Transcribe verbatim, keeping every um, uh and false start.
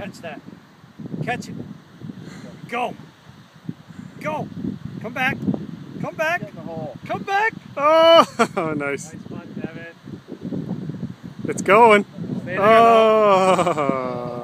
Catch that. Catch it. Go. Go. Come back. Come back. Get in the hole. Come back. Oh, nice. Nice putt, Cabot. It's going. Stay there, though. Oh.